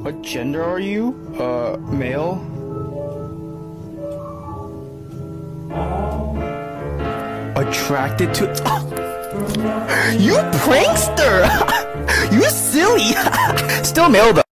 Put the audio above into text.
What gender are you? Male? Attracted to... You prankster! You silly! Still male though.